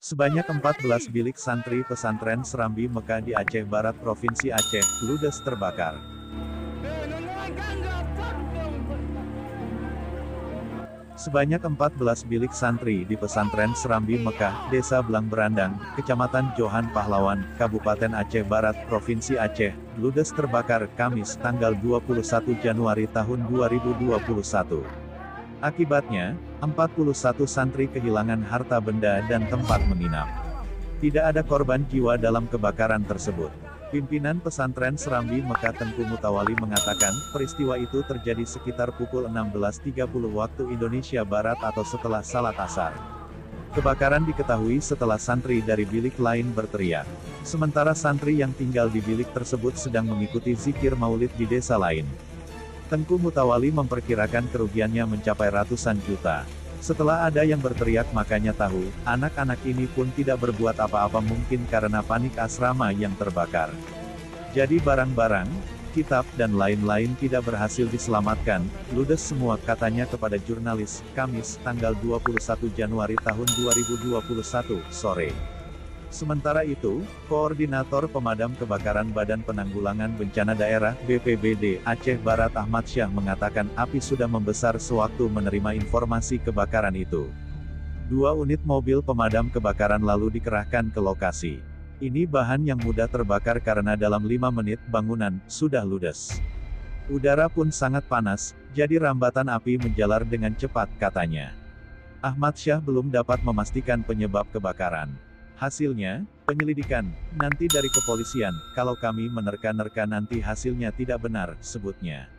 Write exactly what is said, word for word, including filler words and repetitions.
Sebanyak empat belas bilik santri pesantren Serambi Mekah di Aceh Barat Provinsi Aceh, ludes terbakar. Sebanyak empat belas bilik santri di pesantren Serambi Mekah, Desa Belang Berandang, Kecamatan Johan Pahlawan, Kabupaten Aceh Barat, Provinsi Aceh, ludes terbakar Kamis tanggal dua puluh satu Januari tahun dua ribu dua puluh satu. Akibatnya, empat puluh satu santri kehilangan harta benda dan tempat menginap. Tidak ada korban jiwa dalam kebakaran tersebut. Pimpinan pesantren Serambi Mekah Tengku Mutawali mengatakan, peristiwa itu terjadi sekitar pukul enam belas tiga puluh waktu Indonesia Barat atau setelah salat asar. Kebakaran diketahui setelah santri dari bilik lain berteriak. Sementara santri yang tinggal di bilik tersebut sedang mengikuti zikir maulid di desa lain. Tengku Mutawali memperkirakan kerugiannya mencapai ratusan juta. Setelah ada yang berteriak makanya tahu, anak-anak ini pun tidak berbuat apa-apa mungkin karena panik asrama yang terbakar. Jadi barang-barang, kitab, dan lain-lain tidak berhasil diselamatkan, ludes semua katanya kepada jurnalis, Kamis, tanggal dua puluh satu Januari tahun dua ribu dua puluh satu, sore. Sementara itu, Koordinator Pemadam Kebakaran Badan Penanggulangan Bencana Daerah, B P B D, Aceh Barat Ahmad Syah mengatakan api sudah membesar sewaktu menerima informasi kebakaran itu. Dua unit mobil pemadam kebakaran lalu dikerahkan ke lokasi. Ini bahan yang mudah terbakar karena dalam lima menit bangunan sudah ludes. Udara pun sangat panas, jadi rambatan api menjalar dengan cepat katanya. Ahmad Syah belum dapat memastikan penyebab kebakaran. Hasilnya, penyelidikan, nanti dari kepolisian, kalau kami menerka-nerka nanti hasilnya tidak benar, sebutnya.